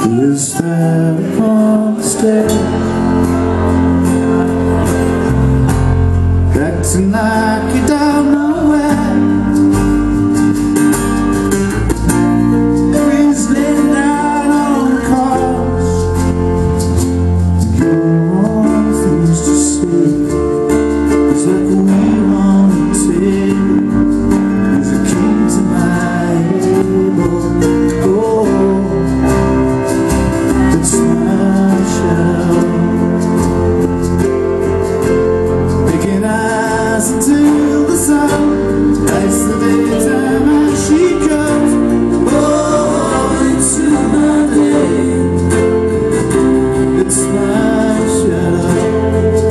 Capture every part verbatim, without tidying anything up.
Is there upon the stair, acting like you don't know where? He's laying down on the couch, giving all things to see. It's like a wheel on the table, he's a king to my table. Oh, it's my shadow, making eyes until the sun lights the daytime as she comes. Oh, into my day, it's my shadow,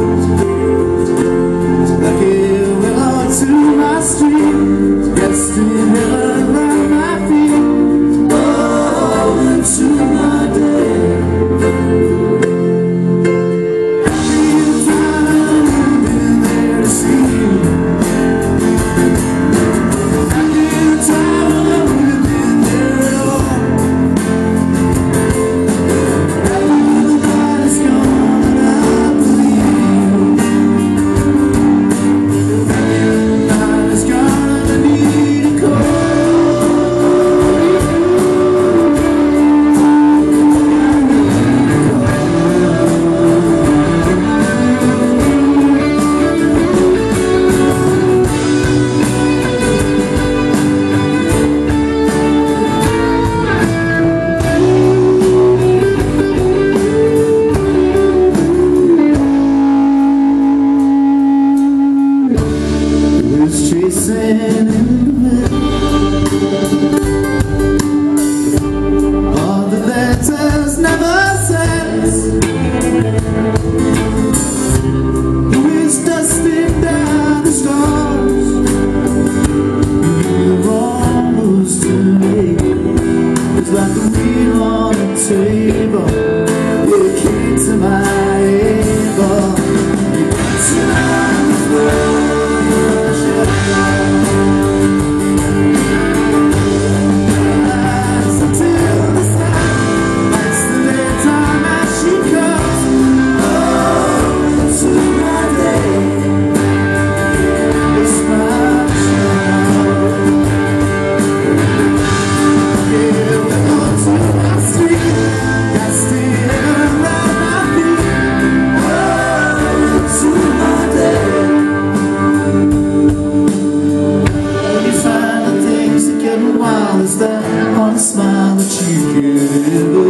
like it went on to my street, resting in heaven around my feet. Oh, into my day. Chasing in the wind, all the letters never sent. The wind's dusting down the stars, you're almost too late. It's like a wheel on a table, it came to my able. You got to my is that on a smile that you could ever